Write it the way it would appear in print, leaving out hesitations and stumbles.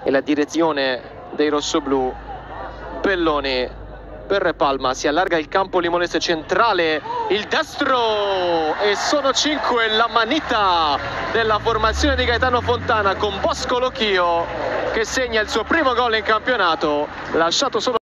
e la direzione dei rossoblù. Belloni per Palma, si allarga il campo limonese centrale, il destro, e sono 5 la manita della formazione di Gaetano Fontana con Bosco Lochio che segna il suo primo gol in campionato, lasciato solo